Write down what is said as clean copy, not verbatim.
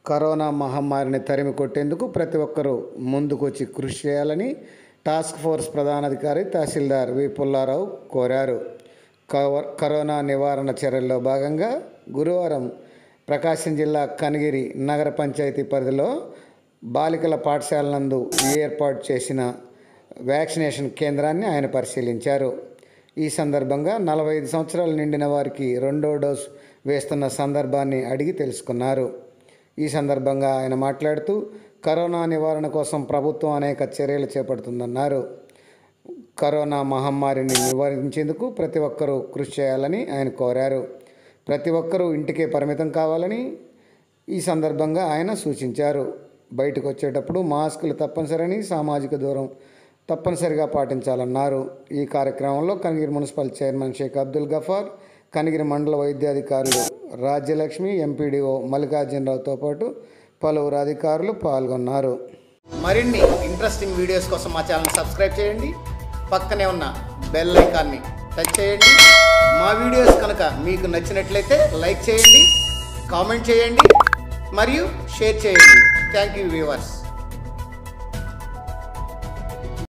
Corona మహమ్మారిని తరిమి కొట్టేందుకు ప్రతి ఒక్కరూ ముందుకొచ్చి కృషి చేయాలని టాస్క్ ఫోర్స్ ప్రధానాధికారి తహసీల్దార్ వి పుల్లారావు కోరారు. కరోనా నివారణ చర్యల్లో భాగంగా గురువారం ప్రకాశం జిల్లా కనిగిరి నగర పంచాయతీ పరిధిలో బాలికల పాఠశాల నందు ఏర్పాటు చేసిన వ్యాక్సినేషన్ కేంద్రాన్ని ఆయన పరిశీలించారు. ఈ సందర్భంగా 45 సంవత్సరాలు నిండిన వారికి 2వ డోసు వేస్తున్న సందర్భాన్ని అడిగి తెలుసుకున్నారు. ఈ సందర్భంగా ఆయన మాట్లాడుతూ కరోనా నివారణ కోసం ప్రభుత్వం అనేక చర్యలు చేపడుతుందన్నారు. కరోనా మహమ్మారిని నివారించేందుకు ప్రతి ఒక్కరూ కృషి చేయాలని ఆయన కోరారు. ప్రతి ఒక్కరూ ఇంటికే పరిమితం కావాలని ఈ సందర్భంగా ఆయన సూచించారు. బయటకు వచ్చేటప్పుడు మాస్కులు తప్పనిసరని, సామాజిక దూరం తప్పనిసరిగా పాటించాలన్నారు. ఈ కార్యక్రమంలో కనిగిరి మున్సిపల్ చైర్మన్ షేక్ అబ్దుల్ గఫార్, కనిగిరి మండల వైద్యాధికారులు రాజ్యలక్ష్మి, ఎంపీడీఓ మల్లికార్జునరావుతో పాటు పలువురు అధికారులు పాల్గొన్నారు. మరిన్ని ఇంట్రెస్టింగ్ వీడియోస్ కోసం మా ఛానల్ సబ్స్క్రైబ్ చేయండి. పక్కనే ఉన్న బెల్ ఐకాన్ని టచ్ చేయండి. మా వీడియోస్ కనుక మీకు నచ్చినట్లయితే లైక్ చేయండి, కామెంట్ చేయండి మరియు షేర్ చేయండి. Thank you viewers.